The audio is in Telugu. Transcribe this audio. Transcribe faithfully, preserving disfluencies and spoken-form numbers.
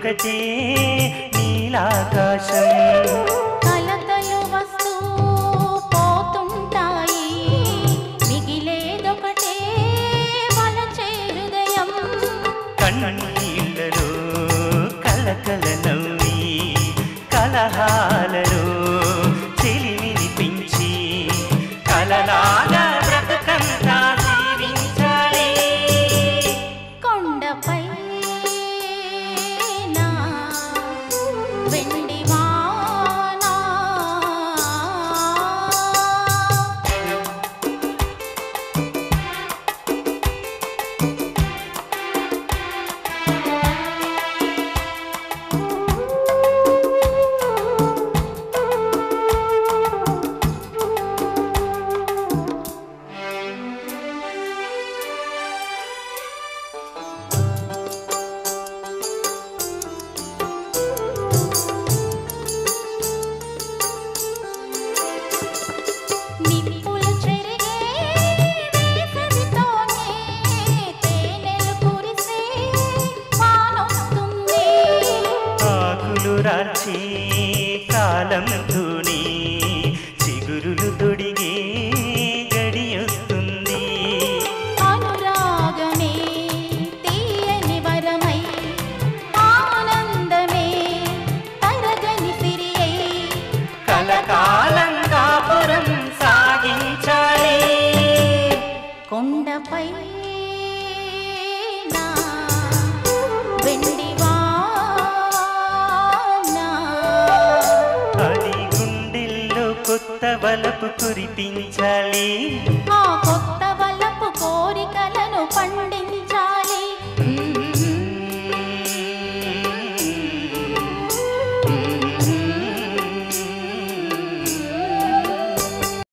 ఒక్కటే నీలాకాశం కలతలు వస్తూ పోతుంటాయి మిగిలేదొకటే వలచే హృదయం కన్నీళ్ళలో కలకల నవ్వి కలహాలలో చెలిమిని పెంచి కలలాగా బ్రతుకంతా జీవించాలి కొండపై నా వెండి వానా నిప్పులు చెరిగే వేసవితోనే తేనెలు కురిసే వానొస్తుంది ఆకులు రాల్చే కాలంతోనే చిగురులు తొడిగే గడియొస్తుంది అనురాగమే తీయని వరమై ఆనందమే తరగని సిరి అయి కలకాలం కాపురం సాగించాలి కొండపై నా వెండి వానా అది గుండెల్లో కొత్త బలపు కురిపించాలి ఆ కొత్త వలపు కోరికలను పండి